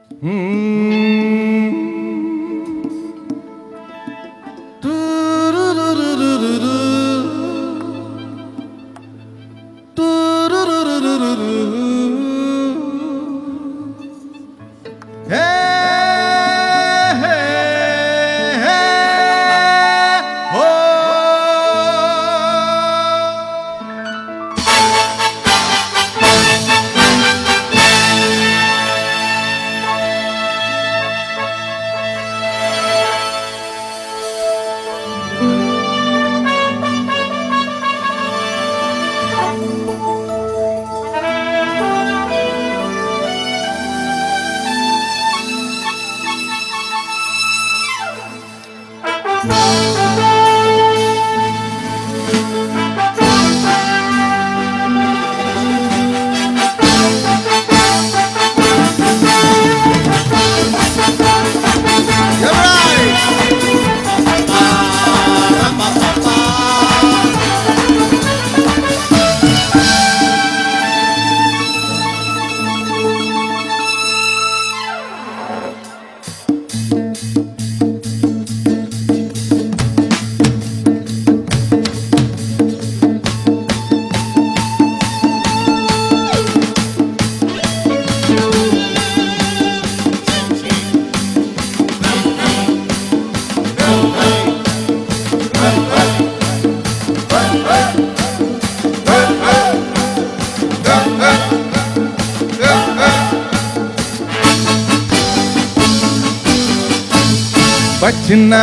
बचना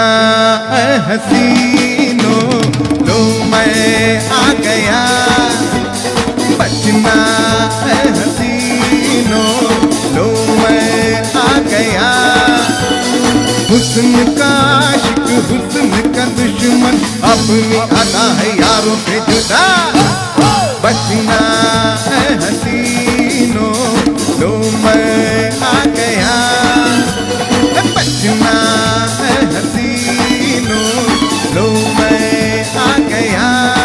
हसीनों लो मैं आ गया, बचना हसीनों लो मैं आ गया। हुस्न का आशिक हुस्न का दुश्मन अपनी अदा है यारों से जुदा। बचना हसीनों लो मैं आ गया, बचना हसीनों लो मैं आ गया।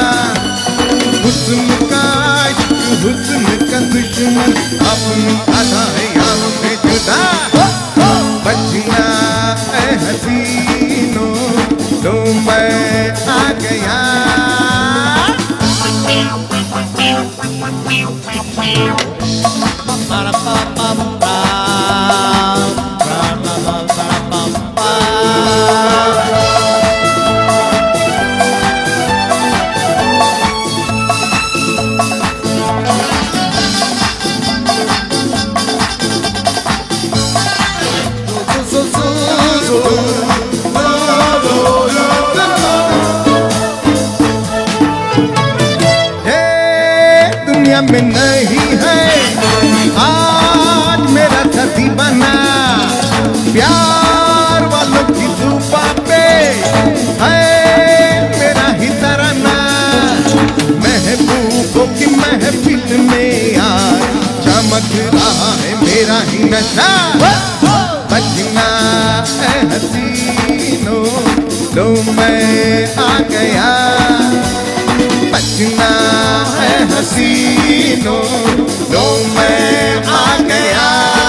हुस्न का आशिक हुस्न का दुश्मन अपनी अदा है यारों से जुदा। बचना हसीनों लो मैं आ गया। दुनिया में नहीं है आज मेरा था दीवाना, प्यार वालों की जुबां पे है मेरा ही तराना। महबूबों की महफिल में आज चमक रहा है मेरा ही नशा। बचना हसीनों लो मैं आ गया, बचना हसीनों लो मैं आ गया।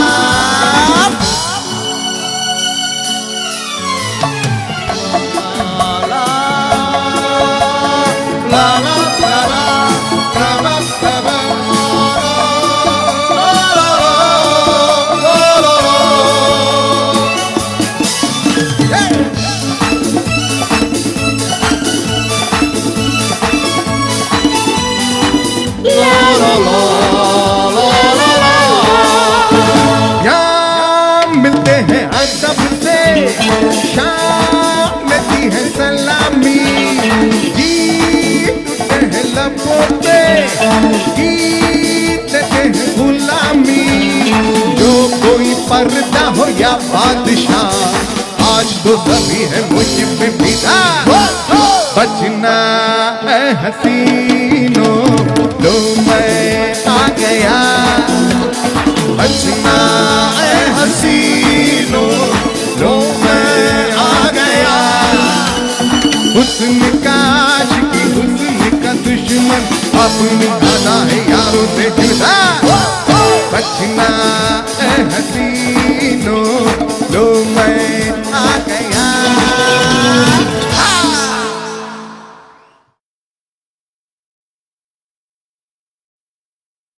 मिलते हैं अदब से शाम लेती है सलामी, गीत उठते हैं लबों पे गीत देते हैं गुलामी। जो कोई पर्दा हो या बादशाह आज तो सभी है मुझ पे फिदा। बचना हसीनों लो मैं आ गया, बचना हसीनों लो मैं आ गया। हुस्न का आशिक हुस्न का दुश्मन अपनी अदा है यारों से जुदा। बचना हसीनों तीनों लो मैं